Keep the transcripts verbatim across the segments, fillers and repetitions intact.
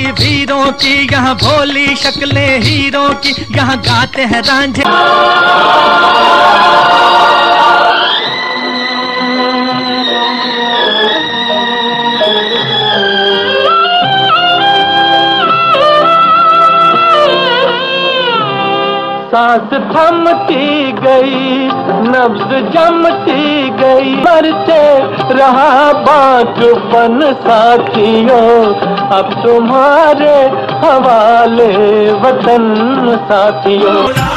की वीरों की, यहाँ भोली शक्लें हीरों की, यहाँ गाते हैं रांझे। सांस थमती गई, नब्ज जमती गई, मरते रहा बाँझपन साथियों, अब तुम्हारे हवाले वतन साथियों।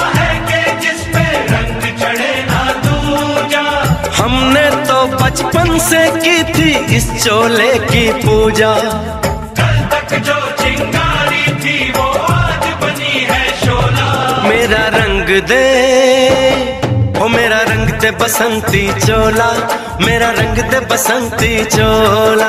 हमने तो बचपन से की थी इस चोले की पूजा, कल तक जो चिंगारी थी वो आज बनी है शोला। मेरा रंग दे, ओ मेरा रंग दे बसंती चोला, मेरा रंग दे बसंती चोला,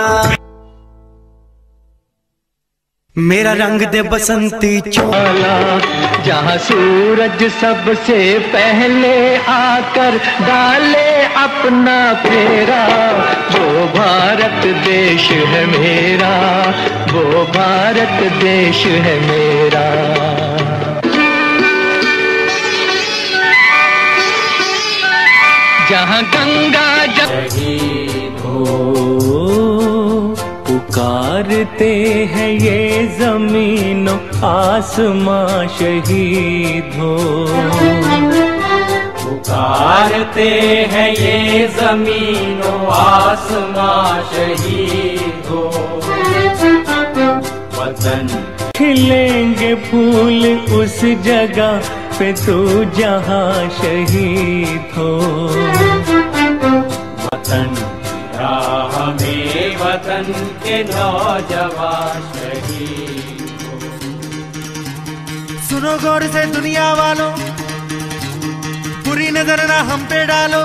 मेरा रंग दे बसंती चोला। जहाँ सूरज सबसे पहले आकर डाले अपना फेरा, वो भारत देश है मेरा, वो भारत देश है मेरा। जहाँ गंगा शहीद हो पुकारते हैं ये जमीनों आसमां शहीद हो, पुकारते हैं ये जमीनों आसमां शहीद हो। वतन खिलेंगे फूल उस जगह पे तू जहाँ शहीद हो, वतन राह में वतन के नौजवान शहीद हो। सुनो गौर से दुनिया वालों, बुरी नजर ना हम पे डालो।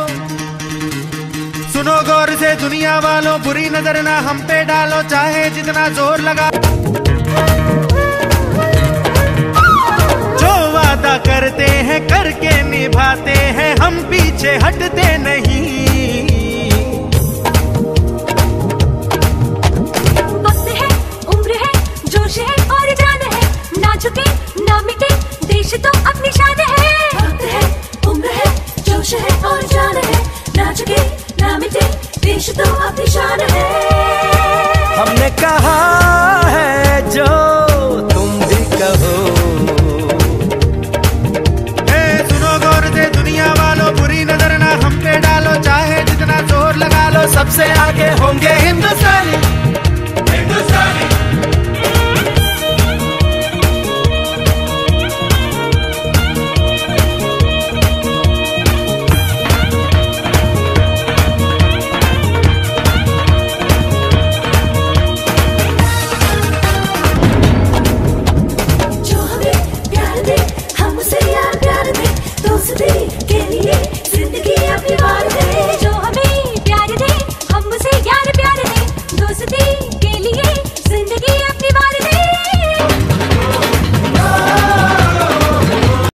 सुनो गौर से दुनिया वालों, बुरी नजर ना हम पे डालो, चाहे जितना जोर लगा। वादा करते हैं करके निभाते हैं, हम पीछे हटते नहीं। वक्त है, उम्र है, जोश है और जान है, ना झुके ना मिटे देश तो अपनी शान है। वक्त है, उम्र है, जोश है और जान है, ना झुके ना मिटे देश तो अपनी शान है। हमने कहा है जो तुम भी कहो, दुनिया वालों बुरी नजर ना हम पे डालो, चाहे जितना जोर लगा लो, सबसे आगे होंगे